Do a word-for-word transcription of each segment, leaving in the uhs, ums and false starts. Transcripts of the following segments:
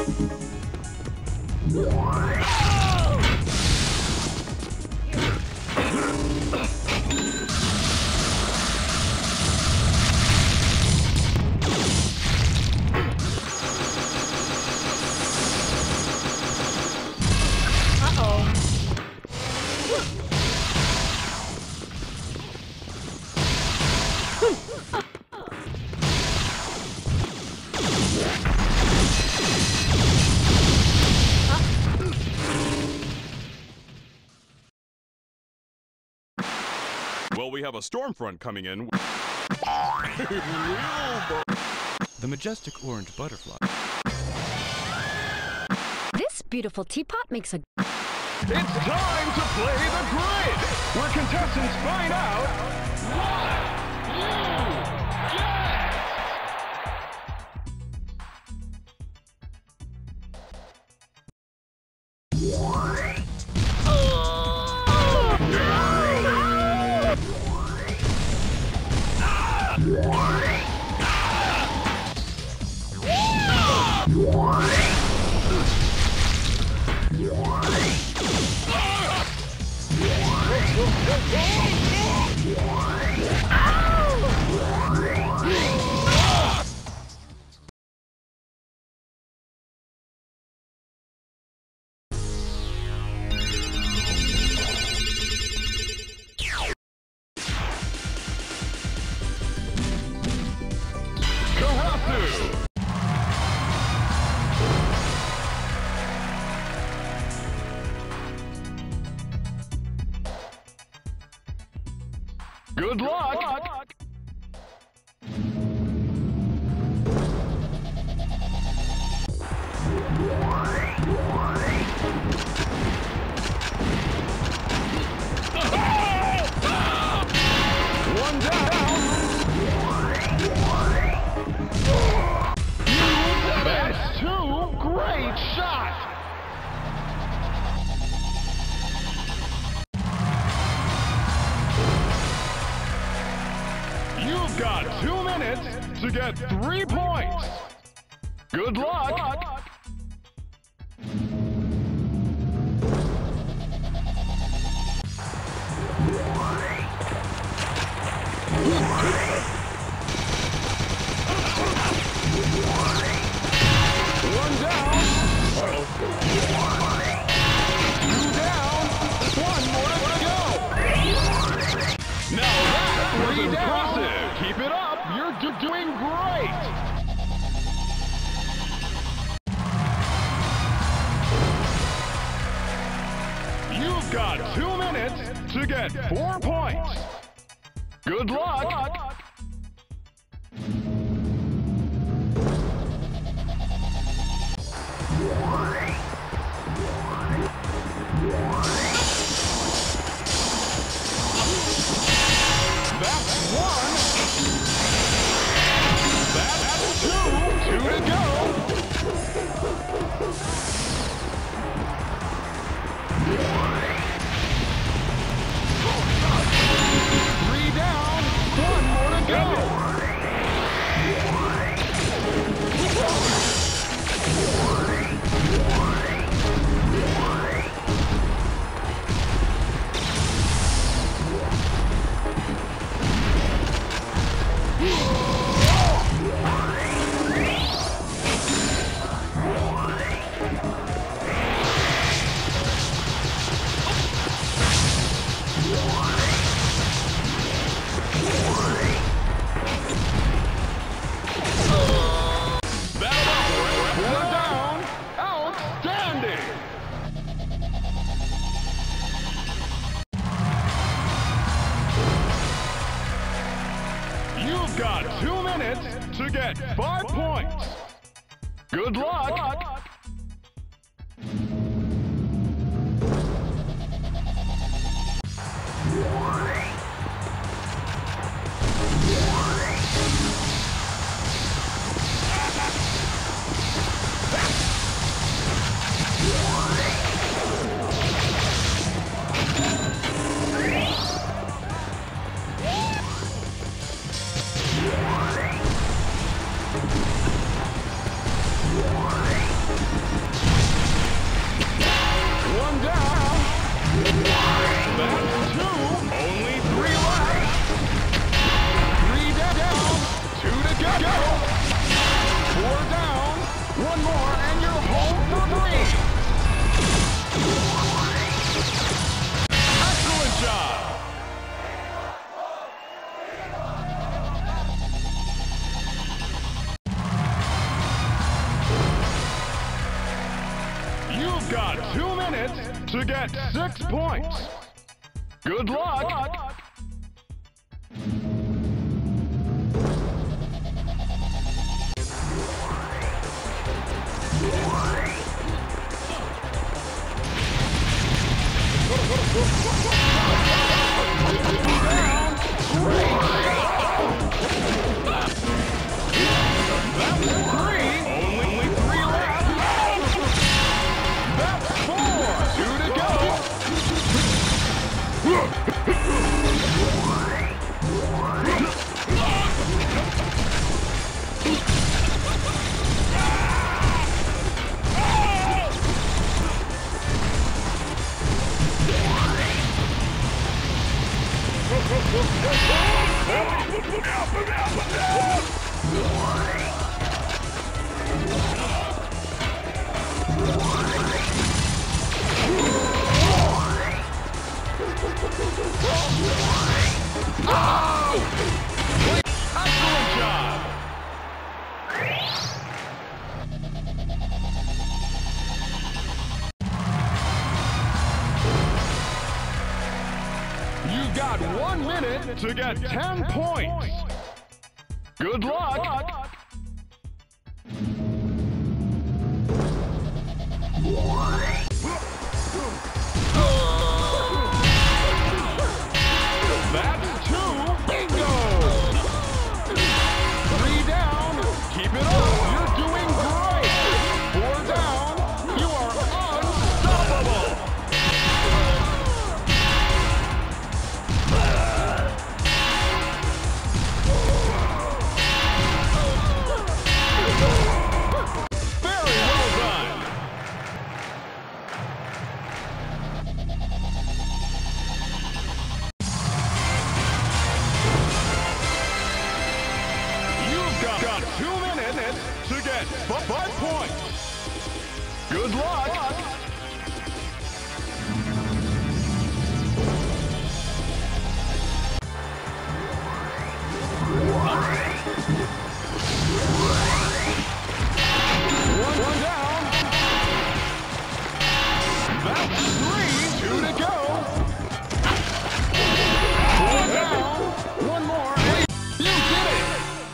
Well, we have a storm front coming in. The majestic orange butterfly. This beautiful teapot makes a... It's time to play the grid, where contestants find out what you get. Good luck! Good luck. One down! That's two great shots! You've got two minutes to get three points. Good luck. Good luck. One down. Two down. One more to go. Now that was impressive. Keep it up. You're do doing great. You've got two minutes to get four points. Good luck. Good luck. That's one. That's two. Two to go. Three down. One more to go. You've got two minutes to get five points. Good luck. Good luck. for three. Excellent job. You've got two minutes to get six points. Good luck. You've got one minute to get ten points. Good luck. That's two. Bingo. Three down. Keep it up. You're doing great. Four down. You are unstoppable. Very well done. You've got, got two minutes to get f- five points. Good luck. One, one down. That's three. Two to go. Four down. One more. Eight. You did it.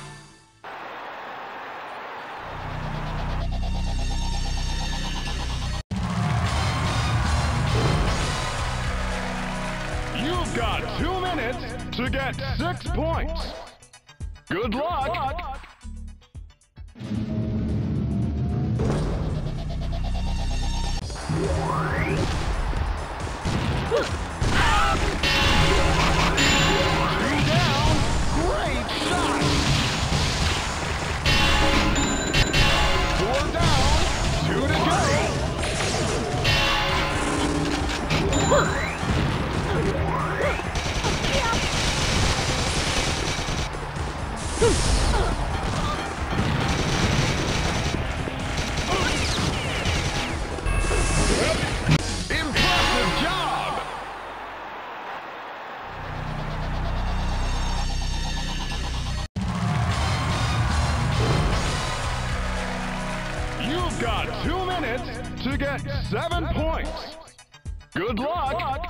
You've got two minutes to get six points. Good luck. Three down. Great shot. Four down. Two to go. Impressive job. You've got two minutes to get seven points. Good luck.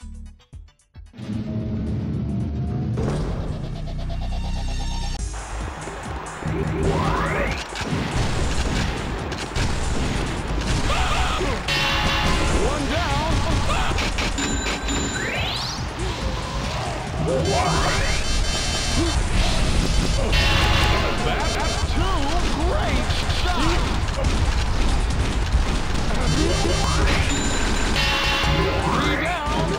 One down. That's two. Great shot. Three down.